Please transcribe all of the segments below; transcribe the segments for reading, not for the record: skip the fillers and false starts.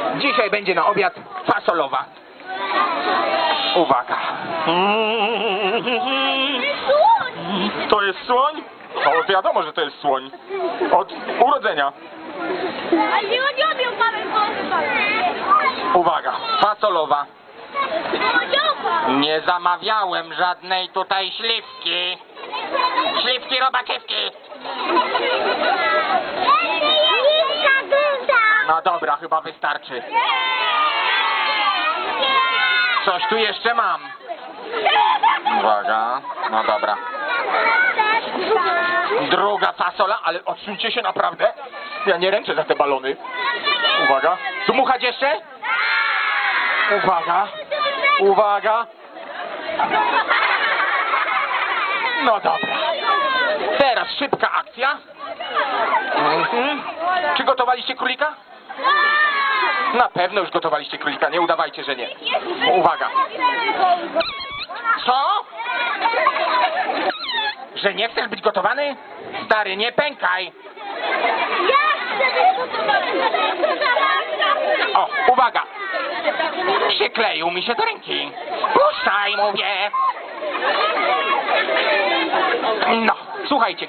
Dzisiaj będzie na obiad fasolowa. Uwaga. To jest słoń? O, wiadomo, że to jest słoń. Od urodzenia. Uwaga, fasolowa. Nie zamawiałem żadnej tutaj śliwki. Śliwki robaczewki. No dobra, chyba wystarczy. Coś tu jeszcze mam. Uwaga, no dobra. Druga fasola, ale odsuńcie się naprawdę. Ja nie ręczę za te balony. Uwaga. Dmuchać jeszcze? Uwaga. Uwaga. No dobra. Teraz szybka akcja. Czy gotowaliście królika? Na pewno już gotowaliście królika, nie udawajcie, że nie. Uwaga. Co? Że nie chcesz być gotowany? Stary, nie pękaj. O, uwaga. Przykleił mi się do ręki. Puszczaj, mówię. No, słuchajcie,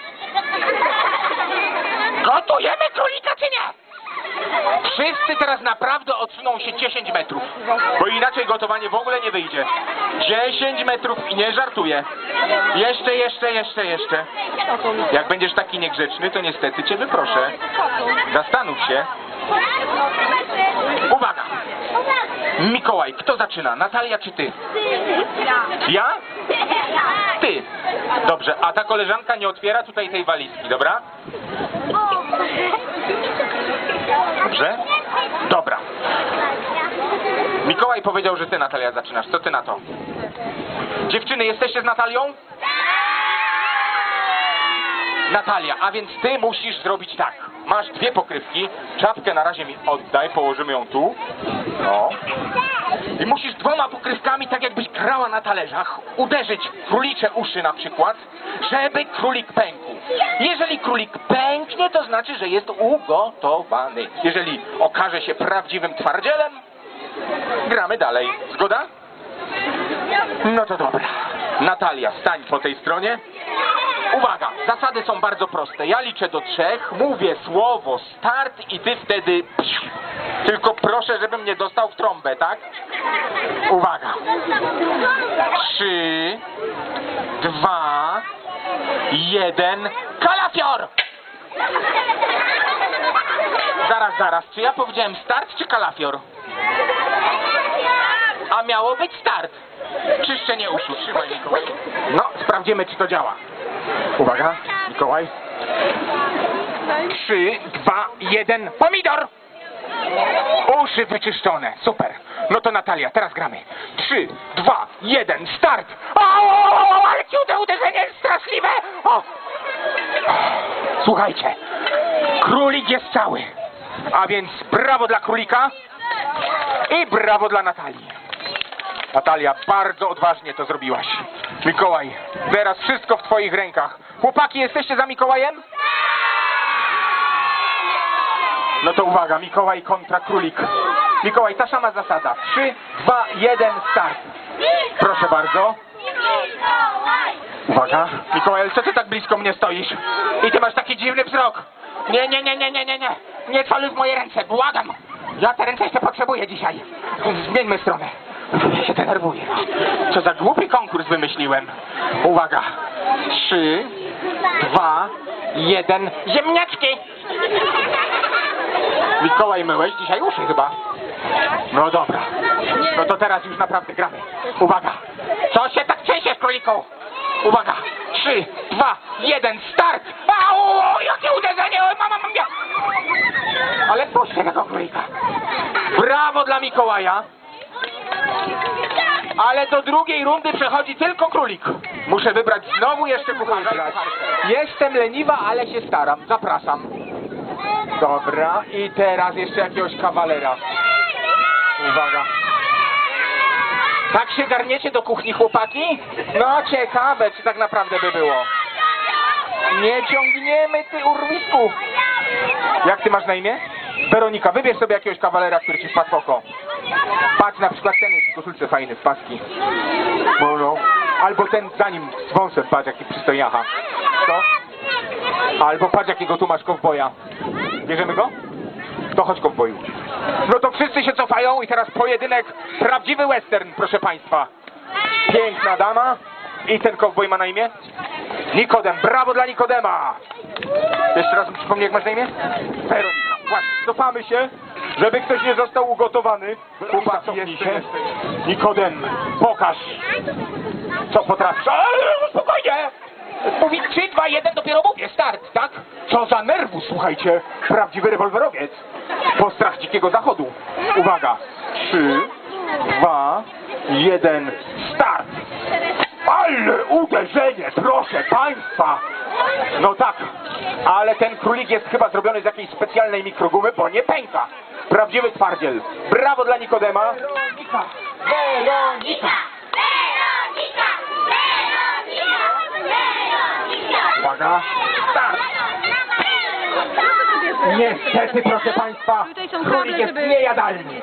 gotujemy królika, czy nie? Wszyscy teraz naprawdę odsuną się 10 metrów, bo inaczej gotowanie w ogóle nie wyjdzie. 10 metrów i nie żartuję. Jeszcze. Jak będziesz taki niegrzeczny, to niestety cię wyproszę. Zastanów się. Uwaga! Mikołaj, kto zaczyna? Natalia czy ty? Ja? Ty. Dobrze, a ta koleżanka nie otwiera tutaj tej walizki, dobra? Dobrze? Dobra. Mikołaj powiedział, że ty, Natalia, zaczynasz. Co ty na to? Dziewczyny, jesteście z Natalią? Natalia, a więc ty musisz zrobić tak. Masz dwie pokrywki, czapkę na razie mi oddaj, położymy ją tu. No. I musisz dwoma pokrywkami, tak jakbyś grała na talerzach, uderzyć w królicze uszy na przykład, żeby królik pękł. Jeżeli królik pęknie, to znaczy, że jest ugotowany. Jeżeli okaże się prawdziwym twardzielem, gramy dalej. Zgoda? No to dobra. Natalia, stań po tej stronie. Uwaga, zasady są bardzo proste. Ja liczę do 3, mówię słowo start i ty wtedy... Tylko proszę, żebym nie dostał w trąbę, tak? Uwaga. 3, 2, 1... Kalafior! Zaraz. Czy ja powiedziałem start, czy kalafior? A miało być start. Czyszczenie uszu. Trzymaj, Mikołaj. No, sprawdzimy, czy to działa. Uwaga, Mikołaj. 3, 2, 1... Pomidor! Uszy wyczyszczone. Super. No to Natalia, teraz gramy. 3, 2, 1, start! O, ale ciude uderzenie jest straszliwe! O. Słuchajcie, królik jest cały. A więc brawo dla królika i brawo dla Natalii. Natalia, bardzo odważnie to zrobiłaś. Mikołaj, teraz wszystko w twoich rękach. Chłopaki, jesteście za Mikołajem? No to uwaga, Mikołaj kontra królik. Mikołaj, ta sama zasada. 3, 2, 1, start. Proszę bardzo. Uwaga. Mikołaj, ale co ty tak blisko mnie stoisz? I ty masz taki dziwny wzrok. Nie. Nie celuj w moje ręce, błagam. Ja te ręce jeszcze potrzebuję dzisiaj. Zmieńmy stronę. Ja się denerwuję. Co za głupi konkurs wymyśliłem. Uwaga. 3, 2, 1. Ziemniaczki! Mikołaj, myłeś dzisiaj uszy chyba. No dobra. No to teraz już naprawdę gramy. Uwaga. Co się tak trzęsiesz, króliku? Uwaga. 3, 2, 1, start! Au! Jakie uderzenie! Mama mia! Ale puśćcie tego królika. Brawo dla Mikołaja. Ale do drugiej rundy przechodzi tylko królik. Muszę wybrać znowu jeszcze kucharza. Jestem leniwa, ale się staram. Zapraszam. Dobra. I teraz jeszcze jakiegoś kawalera. Uwaga. Tak się garniecie do kuchni, chłopaki? No ciekawe, czy tak naprawdę by było. Nie ciągniemy, ty urwisku. Jak ty masz na imię? Weronika, wybierz sobie jakiegoś kawalera, który ci wpadł w oko. Patrz, na przykład ten jest w koszulce fajny, z paski. No. Albo ten za nim z wąsem, patrz jaki przystojniacha. Co? Albo patrz jakiego tu masz kowboja. Bierzemy go? To chodź kowboju. No to wszyscy się cofają i teraz pojedynek, prawdziwy western, proszę państwa. Piękna dama. I ten kowboj ma na imię? Nikodem, brawo dla Nikodema! Jeszcze raz mi przypomnij, jak masz na imię? Weronika. Właśnie, cofamy się, żeby ktoś nie został ugotowany. Chłopaki, jeszcze. Nikodem, pokaż, co potrafisz. Ale spokojnie! Mówi 3, 2, 1, dopiero mówię, start, tak? Co za nerwu, słuchajcie, prawdziwy rewolwerowiec. Postrach dzikiego zachodu. Uwaga, 3, 2, 1, start! Ale uderzenie, proszę państwa! No tak, ale ten królik jest chyba zrobiony z jakiejś specjalnej mikrogumy, bo nie pęka. Prawdziwy twardziel. Brawo dla Nikodema. Weronika! Weronika! Uwaga, start! Niestety, proszę państwa, królik jest niejadalny.